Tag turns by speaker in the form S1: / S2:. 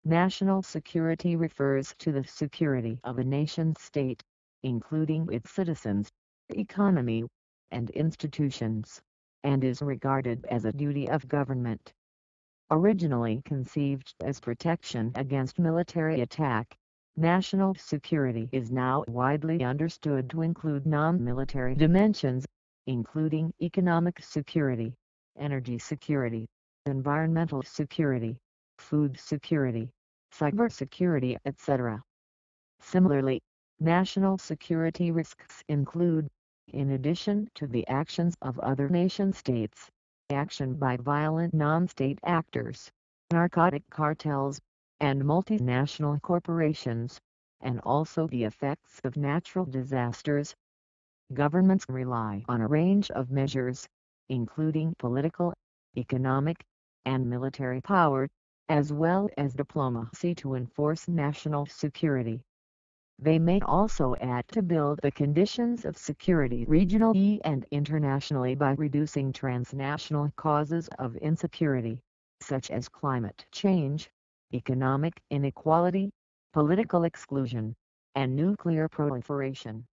S1: National security refers to the security of a nation-state, including its citizens, economy, and institutions, and is regarded as a duty of government. Originally conceived as protection against military attack, national security is now widely understood to include non-military dimensions, including economic security, energy security, environmental security, food security, cybersecurity, etc. Similarly, national security risks include, in addition to the actions of other nation-states, action by violent non-state actors, narcotic cartels, and multinational corporations, and also the effects of natural disasters. Governments rely on a range of measures, including political, economic, and military power, as well as diplomacy to enforce national security. They may also add to build the conditions of security regionally and internationally by reducing transnational causes of insecurity, such as climate change, economic inequality, political exclusion, and nuclear proliferation.